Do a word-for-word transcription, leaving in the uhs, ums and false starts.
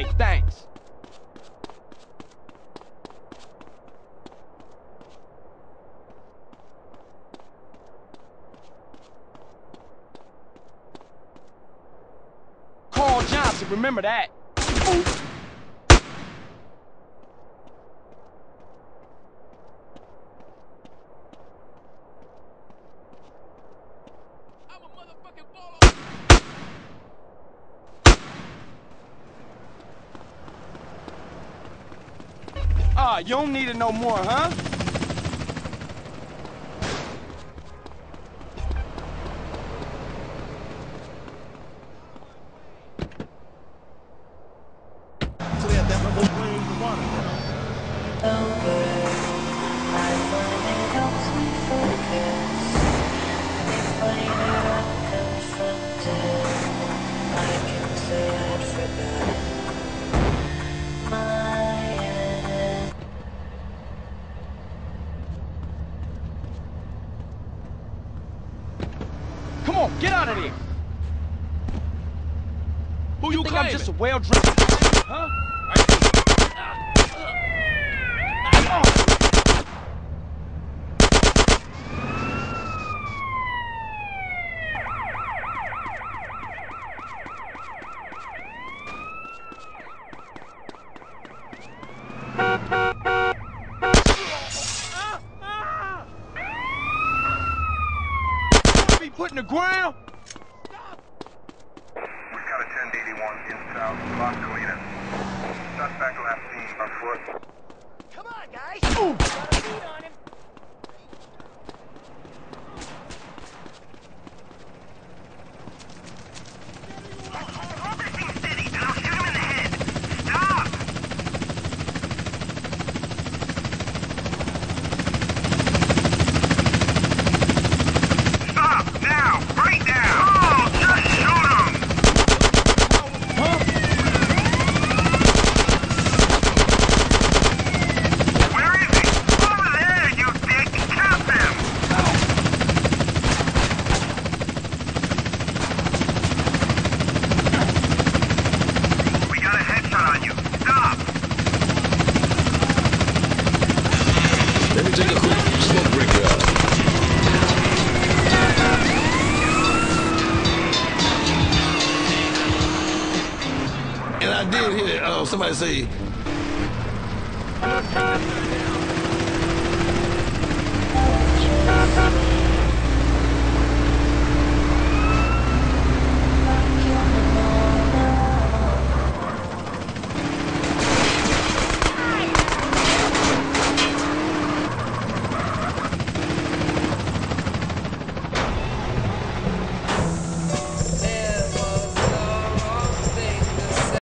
Hey, thanks. Carl Johnson, remember that. Ooh. Ah, you don't need it no more, huh? Come on, get out of there! Who you, you think claiming? I'm just a well-dressed... Huh? Put in the ground? We've got a ten eighty-one in south Las Colinas. Suspect last seen on foot. Come on, guys! Ooh. Got a beat on him. Hold this thing steady, and I'll shoot him in the head. Stop! Stop! Now! Right now! Oh, just shoot him! Huh? Where is he? Over there, you dick! Cap him! We got a headshot on you. Stop! Let me take a quick smoke break out. And I did hear uh, somebody say